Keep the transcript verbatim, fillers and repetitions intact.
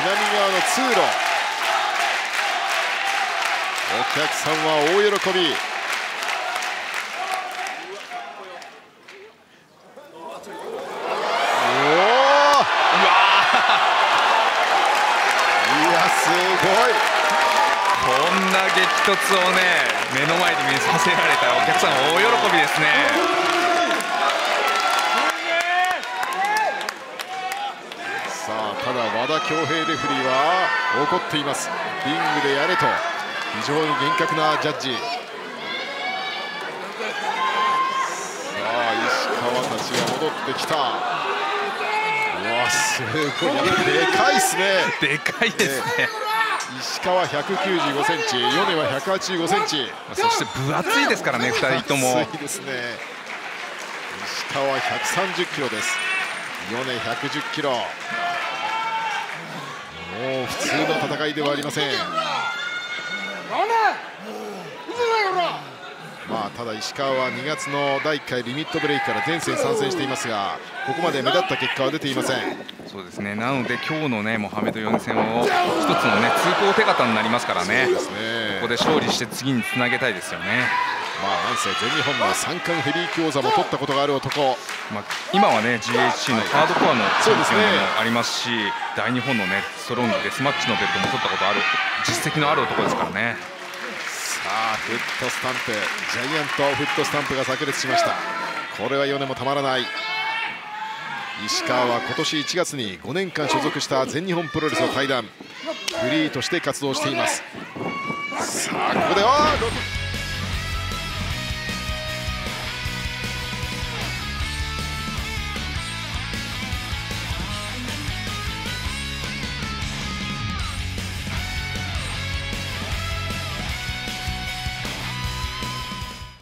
側の通路、お客さんは大喜び。おお、いやすごい。 こんな激突をね目の前で見させられたらお客さん大喜びですね。 さあただ和田恭平レフェリーは怒っています。リングでやれと非常に厳格なジャッジ。さあ石川たちが戻ってきた。うわすごい、でかいっすね。 でかいですね。 石川ひゃくきゅうじゅうごセンチ、米はひゃくはちじゅうごセンチ。 そして分厚いですからね、ふたりとも。 厚いですね。石川ひゃくさんじゅっキロです。米ひゃくじゅっキロ。もう普通の戦いではありません。まあただ石川はにがつのだいいっかいリミットブレイクから全戦参戦していますが、ここまで目立った結果は出ていません。 そうですね。なので今日のねモハメドヨネ戦を一つのね通行手形になりますからね。ここで勝利して次につなげたいですよね。 まあなんせ全日本の三冠ヘビー級王座も取ったことがある男。 まあ今はね ジーエイチシー のハードコアのチャンピオンでもありますし、大日本のねストロングデスマッチのベルトも取ったことある実績のある男ですからね。 さあフットスタンプ、ジャイアントフットスタンプが炸裂しました。これは米もたまらない。石川は今年いちがつにごねんかん所属した全日本プロレスを退団、フリーとして活動しています。さあここであー